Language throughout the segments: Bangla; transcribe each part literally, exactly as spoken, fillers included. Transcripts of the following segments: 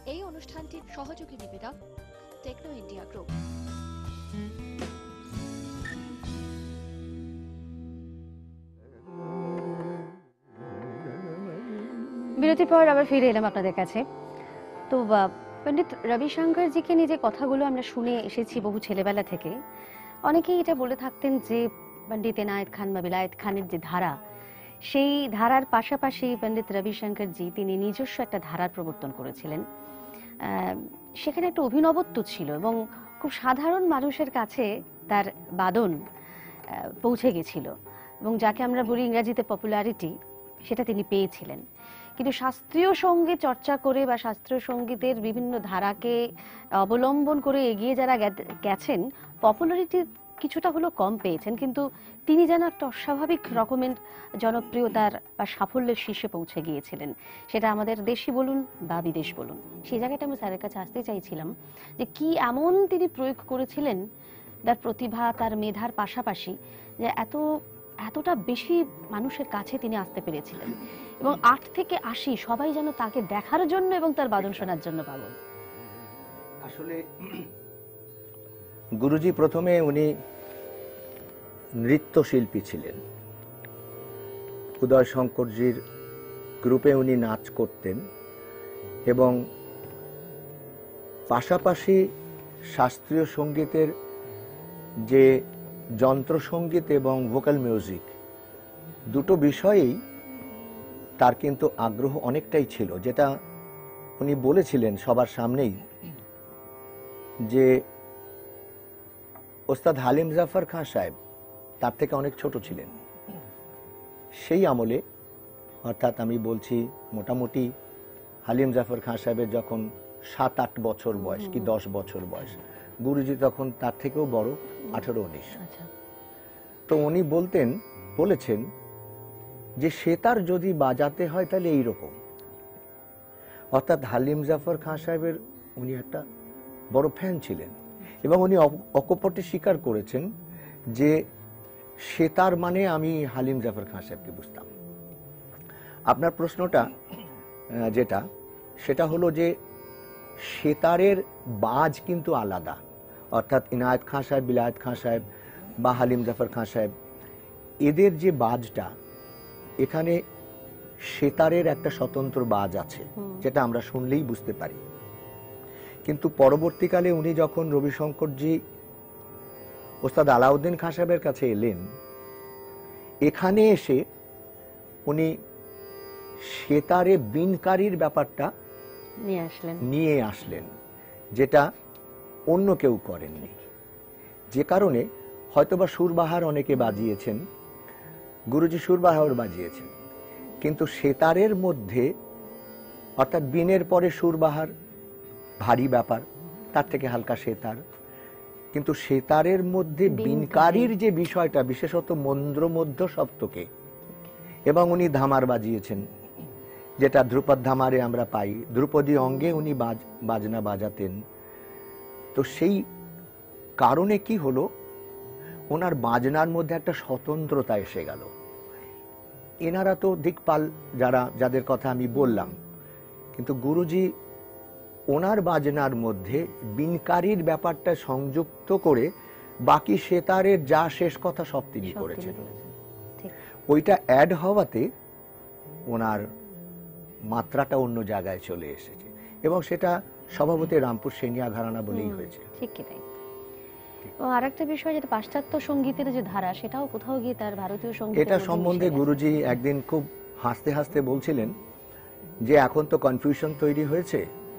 এই অনুষ্ঠানটির সহযোগী নিবেদক টেকনো ইন্ডিয়া গ্রুপ। বিরতির পর আবার ফিরে এলাম আপনাদের কাছে। তো পণ্ডিত রবিশঙ্করজিকে নিয়ে যে কথাগুলো আমরা শুনে এসেছি বহু ছেলেবেলা থেকে, অনেকেই এটা বলে থাকতেন যে পণ্ডিত এনায়েত খান বা বিলায়েত খানের যে ধারা, সেই ধারার পাশাপাশি পণ্ডিত রবিশঙ্করজি তিনি নিজস্ব একটা ধারার প্রবর্তন করেছিলেন। সেখানে একটা অভিনবত্ব ছিল এবং খুব সাধারণ মানুষের কাছে তার বাদন পৌঁছে গেছিল এবং যাকে আমরা বলি ইংরেজিতে পপুলারিটি, সেটা তিনি পেয়েছিলেন। কিন্তু শাস্ত্রীয় সঙ্গীত চর্চা করে বা শাস্ত্রীয় সঙ্গীতের বিভিন্ন ধারাকে অবলম্বন করে এগিয়ে যারা গেছেন, পপুলারিটি কিছুটা হলেও কম পেয়েছেন, কিন্তু তিনি যেন একটা অস্বাভাবিক রকমের জনপ্রিয়তার বা সাফল্যের শীর্ষে পৌঁছে গিয়েছিলেন, সেটা আমাদের দেশি বলুন বা বিদেশ বলুন। সেই জায়গাটা আমি স্যারের কাছে আসতে চাইছিলাম যে কি এমন তিনি প্রয়োগ করেছিলেন তার প্রতিভা, তার মেধার পাশাপাশি, যে এত এতটা বেশি মানুষের কাছে তিনি আসতে পেরেছিলেন এবং আট থেকে আশি সবাই যেন তাকে দেখার জন্য এবং তার বাদন শোনার জন্য পাগল। আসলে গুরুজি প্রথমে উনি নৃত্যশিল্পী ছিলেন। উদয় শঙ্করজির গ্রুপে উনি নাচ করতেন এবং পাশাপাশি শাস্ত্রীয় সঙ্গীতের যে যন্ত্রসঙ্গীত এবং ভোকাল মিউজিক দুটো বিষয়েই তার কিন্তু আগ্রহ অনেকটাই ছিল, যেটা উনি বলেছিলেন সবার সামনেই যে ওস্তাদ হালিম জাফর খান সাহেব তার থেকে অনেক ছোট ছিলেন। সেই আমলে, অর্থাৎ আমি বলছি মোটামুটি হালিম জাফর খান সাহেবের যখন সাত আট বছর বয়স কি দশ বছর বয়স, গুরুজি তখন তার থেকেও বড়, আঠারো উনিশ। তো উনি বলতেন বলেছেন যে সেতার যদি বাজাতে হয় তাহলে এইরকম। অর্থাৎ হালিম জাফর খান সাহেবের উনি একটা বড় ফ্যান ছিলেন এবং উনি অকপটে স্বীকার করেছেন যে সেতার মানে আমি হালিম জাফর খান সাহেবকে বুঝতাম। আপনার প্রশ্নটা যেটা, সেটা হলো যে সেতারের বাজ কিন্তু আলাদা। অর্থাৎ ইনায়েত খান সাহেব, বিলায়েত খান সাহেব বা হালিম জাফর খান সাহেব, এদের যে বাজটা, এখানে সেতারের একটা স্বতন্ত্র বাজ আছে, যেটা আমরা শুনলেই বুঝতে পারি। কিন্তু পরবর্তীকালে উনি যখন রবিশঙ্করজি ওস্তাদ আলাউদ্দিন খান সাহেবের কাছে এলেন, এখানে এসে উনি সেতারে বিনকারির ব্যাপারটা নিয়ে আসলেন নিয়ে আসলেন যেটা অন্য কেউ করেননি। যে কারণে হয়তোবা সুরবাহার অনেকে বাজিয়েছেন, গুরুজি সুরবাহার বাজিয়েছেন, কিন্তু সেতারের মধ্যে, অর্থাৎ বিনের পরে সুরবাহার ভারী ব্যাপার, তার থেকে হালকা সেতার, কিন্তু সেতারের মধ্যে বিনকারির যে বিষয়টা, বিশেষত মন্দ্র মধ্য সপ্তকে, এবং উনি ধামার বাজিয়েছেন, যেটা ধ্রুপদ ধামারে আমরা পাই, ধ্রুপদী অঙ্গে উনি বাজ বাজনা বাজাতেন। তো সেই কারণে কি হলো, ওনার বাজনার মধ্যে একটা স্বতন্ত্রতা এসে গেল। এনারা তো দিকপাল, যারা যাদের কথা আমি বললাম, কিন্তু গুরুজি ওনার বাজনার মধ্যে বিনকারির ব্যাপারটা সংযুক্ত করে বাকি সেতারের যা শেষ কথা সব তিনি করেছেন। ওইটা অ্যাড হওয়াতে ওনার মাত্রাটা অন্য জায়গায় চলে এসেছে এবং সেটা স্বভাবতই রামপুর সেনিয়া ঘরানা বলেই হয়েছে। ঠিক কি তাই? ও আরেকটা বিষয়, যেটা পাশ্চাত্য সঙ্গীতের যে ধারা, সেটাও কোথাও গিয়ে তার ভারতীয় সঙ্গীত, এটা সম্বন্ধে গুরুজি একদিন খুব হাসতে হাসতে বলছিলেন যে এখন তো কনফিউশন তৈরি হয়েছে।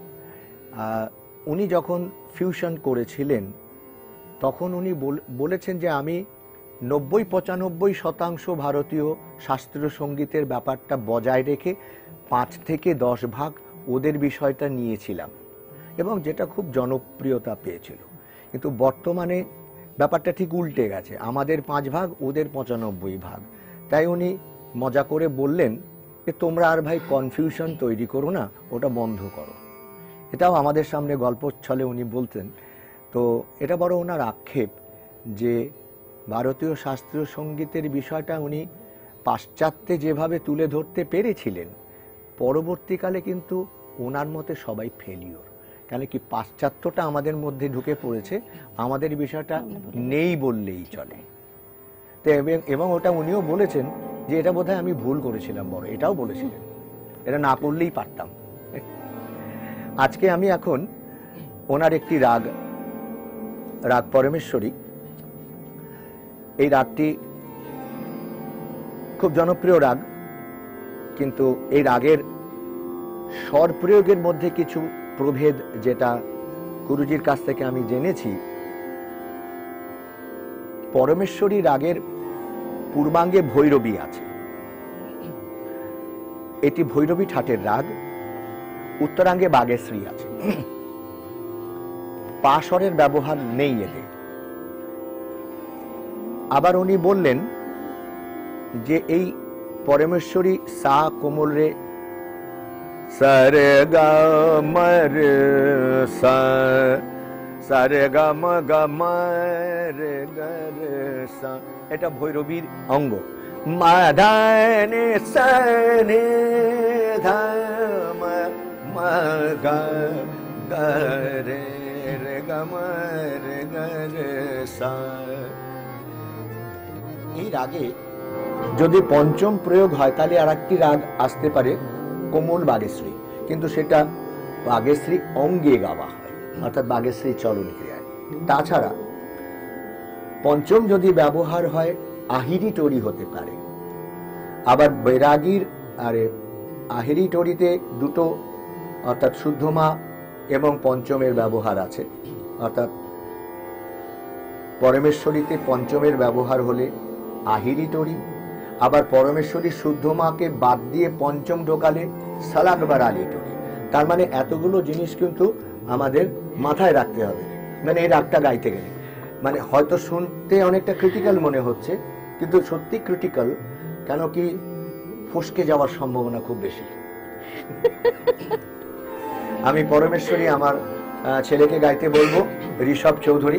উনি যখন ফিউশন করেছিলেন তখন উনি বলেছেন যে আমি নব্বই পঁচানব্বই শতাংশ ভারতীয় শাস্ত্রীয় সঙ্গীতের ব্যাপারটা বজায় রেখে পাঁচ থেকে দশ ভাগ ওদের বিষয়টা নিয়েছিলাম এবং যেটা খুব জনপ্রিয়তা পেয়েছিল। কিন্তু বর্তমানে ব্যাপারটা ঠিক উল্টে গেছে, আমাদের পাঁচ ভাগ, ওদের পঁচানব্বই ভাগ। তাই উনি মজা করে বললেন যে তোমরা আর ভাই কনফিউশন তৈরি করো না, ওটা বন্ধ করো। এটাও আমাদের সামনে গল্প ছলে উনি বলতেন। তো এটা বড় ওনার আক্ষেপ যে ভারতীয় শাস্ত্রীয় সঙ্গীতের বিষয়টা উনি পাশ্চাত্যে যেভাবে তুলে ধরতে পেরেছিলেন, পরবর্তীকালে কিন্তু ওনার মতে সবাই ফেলিওর। কেন কি পাশ্চাত্যটা আমাদের মধ্যে ঢুকে পড়েছে, আমাদের বিষয়টা নেই বললেই চলে। তো এবং ওটা উনিও বলেছেন যে এটা বোধহয় আমি ভুল করেছিলাম বড়, এটাও বলেছিলেন, এটা না করলেই পারতাম। আজকে আমি এখন ওনার একটি রাগ, রাগ পরমেশ্বরী, এই রাগটি খুব জনপ্রিয় রাগ, কিন্তু এই রাগের স্বর প্রয়োগের মধ্যে কিছু প্রভেদ, যেটা গুরুজির কাছ থেকে আমি জেনেছি। পরমেশ্বরী রাগের পূর্বাঙ্গে ভৈরবী আছে, এটি ভৈরবী ঠাটের রাগ। উত্তরাঙ্গে বাগেশ্রী আছে, পাশরের ব্যবহার নেই এতে। আবার উনি বললেন যে এই পরমেশ্বরী সা কোমল রে সারে গা মরে সা সারে গা ম গা মরে গা রে সা, এটা ভৈরবীর অঙ্গ। মা ধানে সানে ধা মা মা গা গা রে রে গা ম রে গা রে সা। এই রাগে যদি পঞ্চম প্রয়োগ হয় তাহলে আর একটি রাগ আসতে পারে কোমল বাগেশ্রী, কিন্তু সেটা বাগেশ্রী অঙ্গে গাওয়া হয়, অর্থাৎ বাগেশ্রী চরণ ক্রিয়ায়। তাছাড়া পঞ্চম যদি ব্যবহার হয় আহিরি টরি হতে পারে। আবার বৈরাগীর আরে আহিরি টরিতে দুটো, অর্থাৎ শুদ্ধমা এবং পঞ্চমের ব্যবহার আছে, অর্থাৎ পরমেশ্বরীতে পঞ্চমের ব্যবহার হলে আহিরি টরি, আবার পরমেশ্বরী শুদ্ধমাকে বাদ দিয়ে পঞ্চম ঢোকালে সালাক বা রালি টরি। তার মানে এতগুলো জিনিস কিন্তু আমাদের মাথায় রাখতে হবে, মানে এই রাগটা গাইতে গেলে। মানে হয়তো শুনতে অনেকটা ক্রিটিক্যাল মনে হচ্ছে, কিন্তু সত্যি ক্রিটিক্যাল, কেন কি ফসকে যাওয়ার সম্ভাবনা খুব বেশি। আমি পরমেশ্বরী আমার ছেলেকে গাইতে বলবো, ঋষভ চৌধুরী।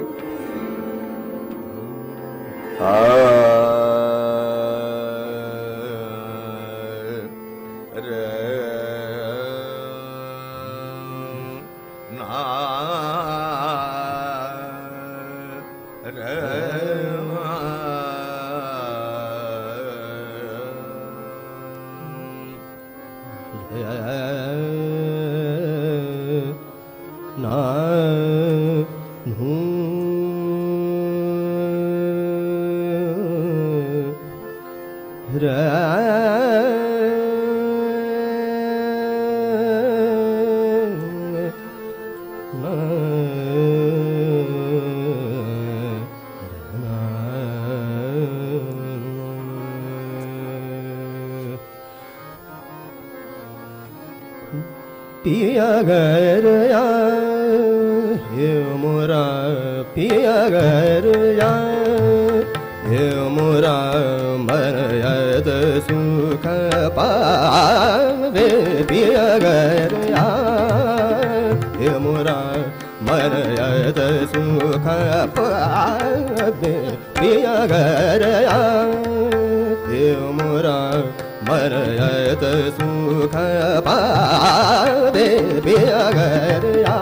पिया घर या हे मोरा पिया घर या हे मोरा मरयत सुख पावे पिया घर या हे मोरा मरयत सुख पावे पिया घर या हे मोरा मरयत सुख पावे पिया घर या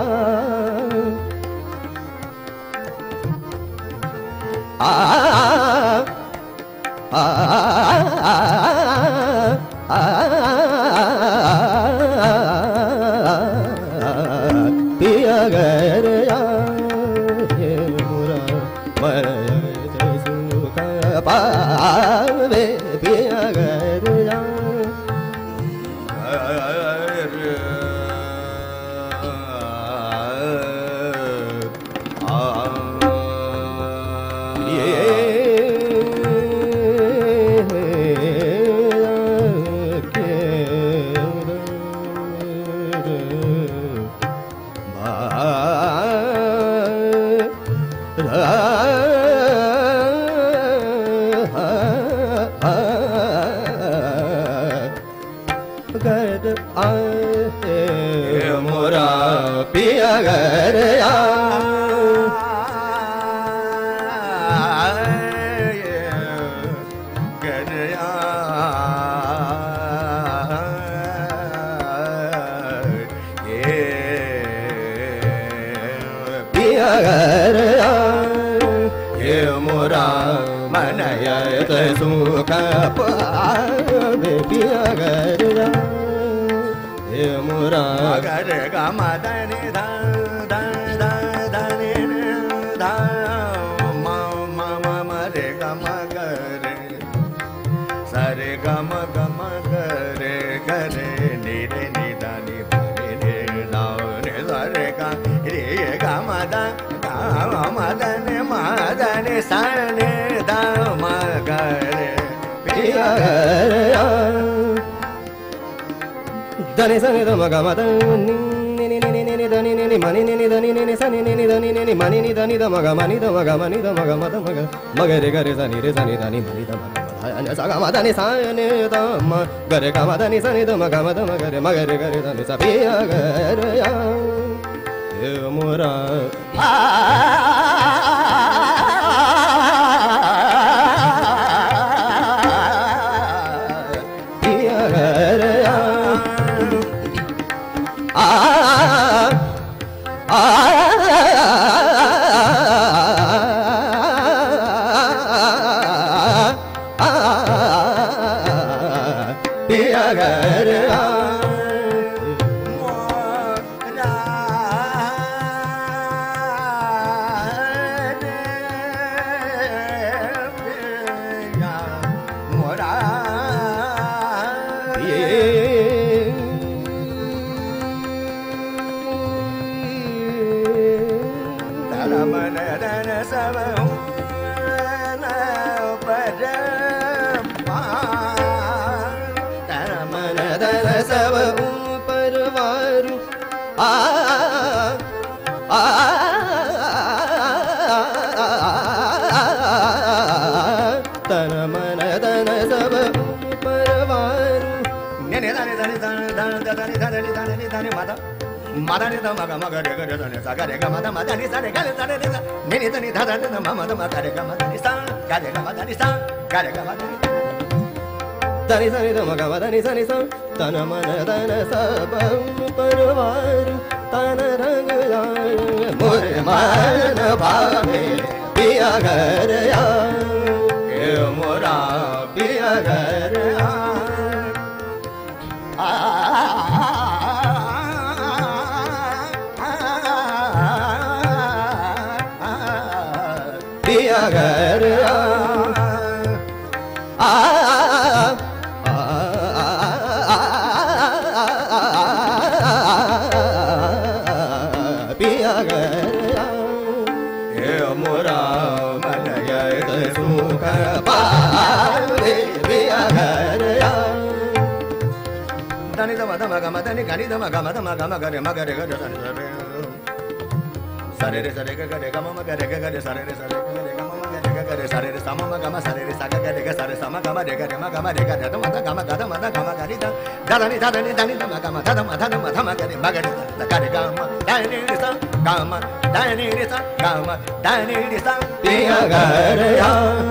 आ आ आ पिया घर या हे मोरा मरयत सुख पावे पिया घर या मोरा पिया घर या पिया गया ये मोरा मनयत सुख पावे पिया गया ये मोरा गर गा मदनि धा धा धा धनि धा मा मा मा मा रे गा म ग रे सा रे गा म ग म ग रे ग रे नि रे नि धा नि रे नि धा नि सा रे गा रे गा म दा गा म दा नि म दा नि सा नि धा म ग रे पिया गया धनि सनि ध म ग म द नि नि नि नि नि नि ध नि नि नि म नि नि नि ध नि नि नि स नि नि नि ध नि नि नि म नि नि ध नि ध म ग म नि ध म ग म नि ध म ग म ध म ग म ग रे ग रे स नि रे स नि ध नि म नि ध म ग म ध नि स ग म ध नि स नि ध म ग रे ग म ध नि स नि ध म ग म ध म ग रे म ग रे ग रे ध नि स पिया ग रे या ये मोरा पिया ग रे या आ आ पिया गया Mada ni da ma ga ma ga re ga re da ni sa ga re ga ma da ma da ni sa re ga re sa re re sa ni ni da ni da da ni ma ma da ma ga re ga ma da ni sa ga re ga ma da ni sa ga re ga ma da ni da ni sa ni da ma ga ma da ni sa ni sa ta na ma na da na sa pa parvar ta na rang ya mor man bhave piya ghar ya ye mora piya ghar ya पिया गया आ पिया गया ये मोरा मनयत सुख पावे पिया गया धनि ध म ध म ग म ध नि ग नि ध म ग म ध म ग म ग रे म ग रे ग रे सा रे रे सा रे ग ग रे ग म म ग रे ग ग रे सा रे रे सा रे ग रे ग म म ग रे ग ग रे सा रे रे सा म म ग म सा रे रे सा ग ग रे ग सा रे सा म ग म रे ग रे म ग म रे ग रे ध म ध ग म ग ध म ध ग म ग रि ध ध ध नि ध ध नि ध नि ध म ग म ध ध म ध ध म ध म ग रे म ग रे ध ग रे ग म ध नि रि सा ग म ध नि रि सा ग म ध नि रि सा पिया ग रे या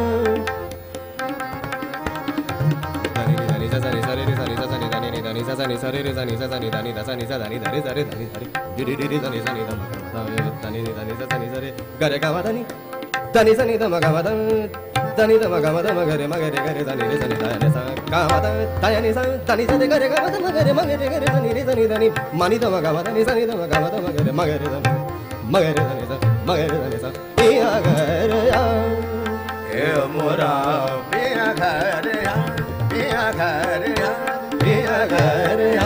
सा सा रे सा रे रे सा रे सा सा नि ध नि नि ध नि सा सा नि सा रे रे सा नि सा सा नि ध नि ध सा नि सा ध नि ध रे सा रे ध नि ध रे रि रि रि रि ध नि सा नि ध म ध ध नि नि ध नि सा सा नि सा रे ग रे ग म ध नि ध नि सा नि ध म ग म ध ध नि ध म ग म ध म ग रे म ग रे ग रे ध नि रे सा नि ध रे सा ग म ध ध नि सा ध नि सा रे ग रे ग म ध म ग रे म ग रे ग रे ध नि रे सा नि ध नि म नि ध म ग म ध नि सा नि ध म ग म ध म ग रे म ग रे ध नि म ग रे ध नि सा म ग रे ध नि सा पिया ग रे या ये मोरा पिया ग रे या पिया ग रे या पिया ग रे या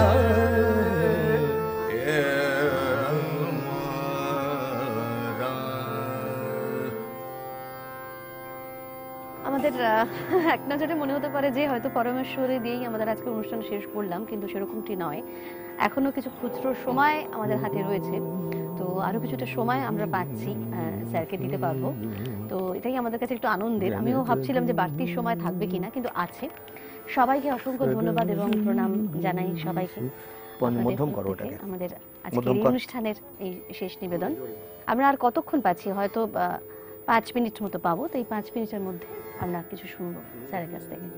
ये मोरा আমাদের এক নজরে মনে হতে পারে যে হয়তো পরমেশ্বরী দিয়েই আমাদের আজকের অনুষ্ঠান শেষ করলাম, কিন্তু সেরকমটি নয়। এখনো কিছু খুচরো সময় আমাদের হাতে রয়েছে, তো আরো কিছুটা সময় আমরা পাচ্ছি, স্যারকে দিতে পারবো। তো এটাই আমাদের কাছে একটু আনন্দের। আমিও ভাবছিলাম যে বাড়তি সময় থাকবে কিনা, কিন্তু আছে। সবাইকে অসংখ্য ধন্যবাদ এবং প্রণাম জানাই সবাইকে। মধ্যম করো ওটাকে। আমাদের আজকের অনুষ্ঠানের এই শেষ নিবেদন। আমরা আর কতক্ষণ পাচ্ছি? হয়তো পাঁচ মিনিট মতো পাবো। তো এই পাঁচ মিনিটের মধ্যে আমরা কিছু শুনবো স্যারের কাছ থেকে।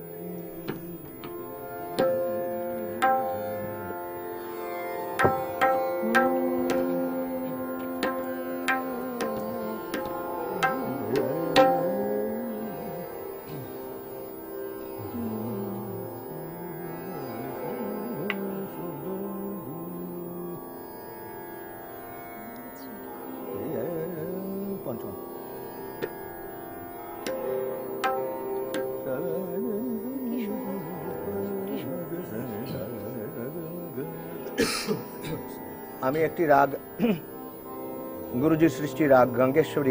আমি একটি রাগ গুরুজির সৃষ্টি রাগ গঙ্গেশ্বরী,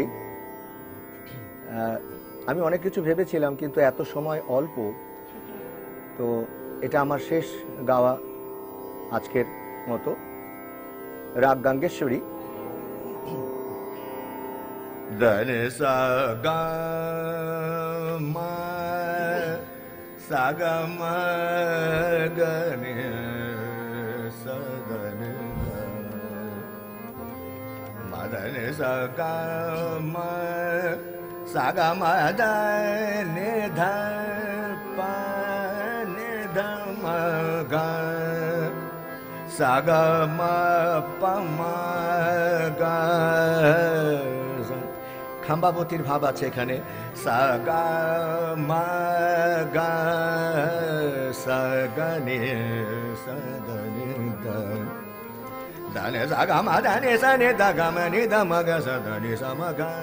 আমি অনেক কিছু ভেবেছিলাম কিন্তু এত সময় অল্প, তো এটা আমার শেষ গাওয়া আজকের মতো রাগ গঙ্গেশ্বরী। ধনে সা গা মা সা গা মা গনে সা ধনে মা ধনে সা গা মা সা গা মা ধনে ধা পা নে ধা মা গা সা গা মা পা মা গা। খাম্বাবতীর ভাব আছে এখানে। সা গা মা গা সা গা নে সা ধা নে ধা ধা নে সা গা মা ধা নে সা নে ধা গা মা নে ধা মা গা সা ধা নে সা মা গা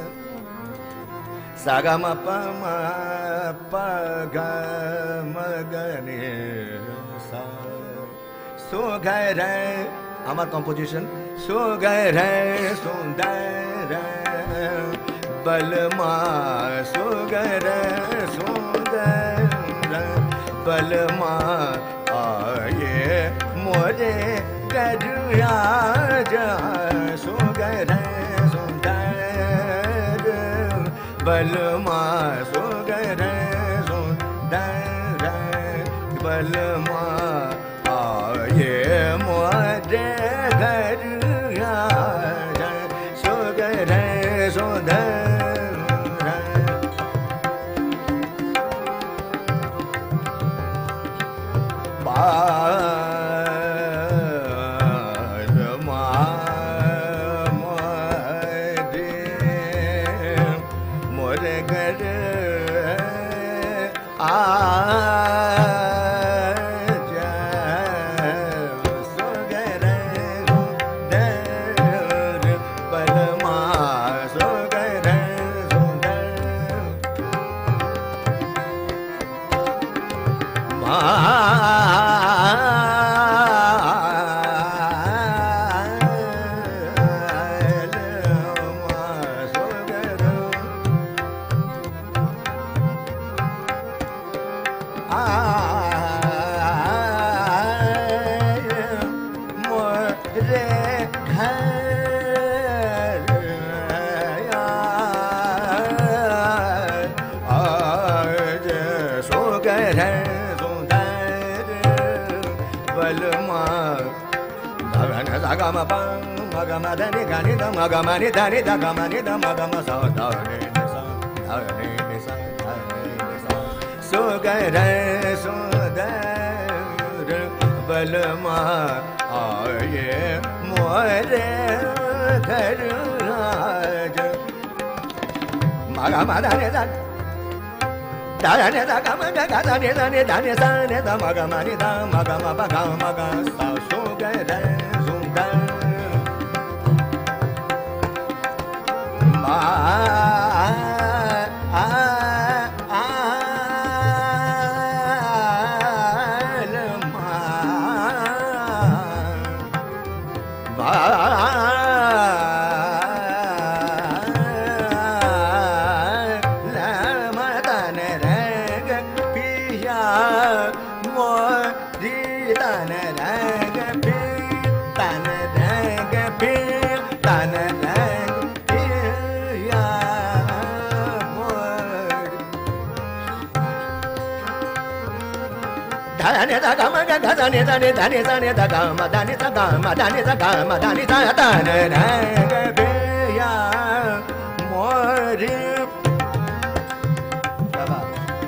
সা গা মা পা মা পা গা মা গা নে সা সো গা রে আমার কম্পোজিশন। সো গা রে সুন্দর बलमा सुगर सुंदर बलमा आये मोरे गरुया जा सुगर सुंदर बलमा सुगर सुंदर बलमा आये मोरे गरुया जा सुगर सुंदर Magamani dani da gamani da magama sa da ne sa da ne sa da ne sa so ga re so da re balma aaye more ghar raj magama dani da da ne da gamani da da ne da ne da ne sa ne da magamani da magama ba ga maga sa so ga re so da ah ah ah Dani da gama ga da dani dani dani dani da gama dani da gama dani da gama dani da dani da ga ya mori Baba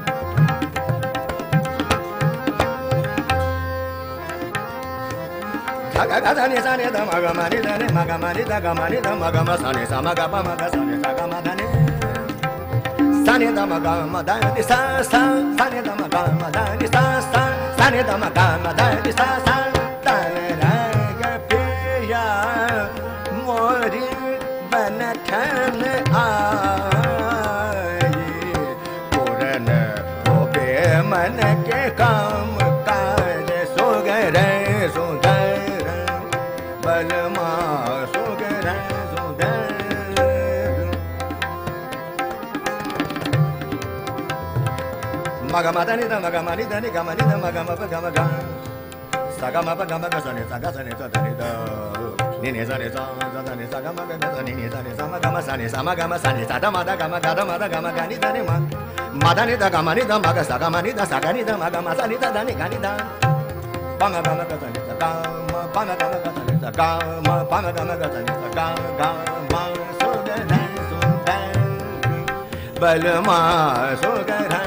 ga ga dani dani da magama ni dani magama ni da gama ni da magama sani sama ga ba maga sani da gama dani sani da magama dani sa sa sani da magama dani sa sa sani da magama dani sa sa dani ra ga piya mori bana khan aayi puran hobe man ke kaam kaaj so gare so gare bal সুগরে সুদে Magamadani da magamani da ni gamani da magama pa gama ga sagama pa gama ga sani saga sani sa dani da ni ni sa ni sa sa da ni sagama ga da ni ni sa ni sa magama sani sa magama sani sa da ma da gama ga da ma da gama ga ni da ni ma ma da ni da gama ni da maga sagama ni da saga ni da magama sani da da ni ga ni da pa ma gama ga sani sa ga ma pa ma gama ga sani sa ga ma pa ma gama ga sani sa ga ga ma so ga na so da bal ma so ga na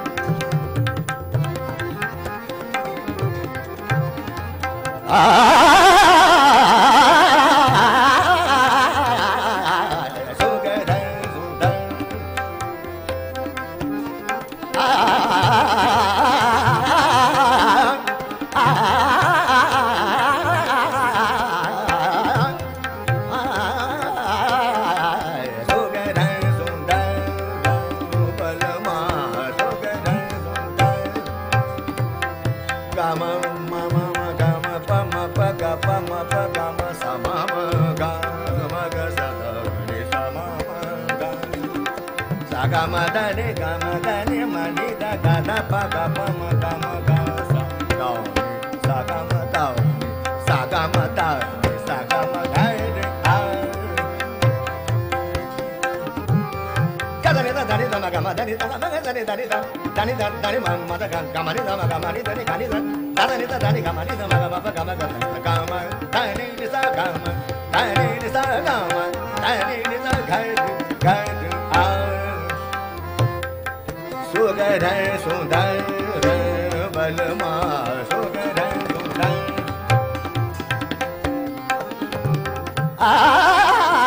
Gama da ni gama da ni ma ni da ga da pa ga pa ma ga ma ga sa da sa ga ma da sa ga ma da sa ga ma ga ni a ga da ni da da ni da ma ga ma da ni da ma ga da ni da ni da da ni da da ni ma ma da ga ga ma ni da ma ga ma ni da ni ga ni da da da ni da da ni ga ma ni da ma ga ma pa ga ma ga da ga ma da ni ni sa ga ma da ni ni sa ga ma da ni ni sa ga ga a Sugare sundar balma sugare sundar ah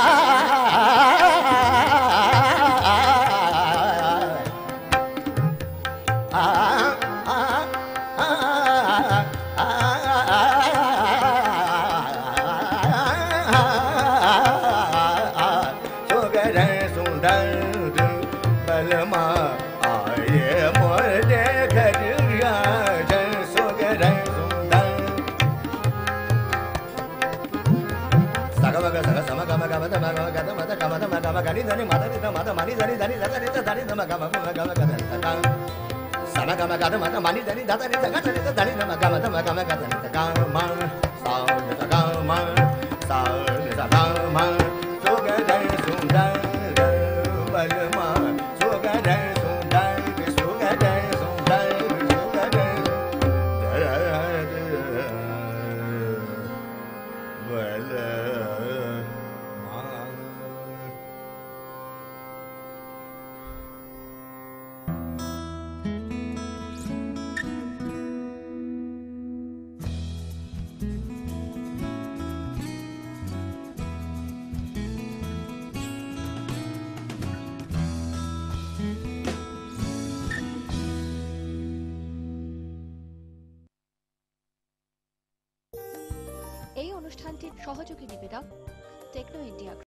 sugare sundar balma Gani dani mada ni da mada mani dani dani da dani da dani da magama magama gada da sana gama gada mada mani dani da dani da gada da dani da magama da magama gada da gama sa da gama sa da gama so ga dai sundar balma so ga dai sundar so ga dai sundar so ga dai bala এই অনুষ্ঠানটির সহযোগী নিবেদক টেকনো ইন্ডিয়া।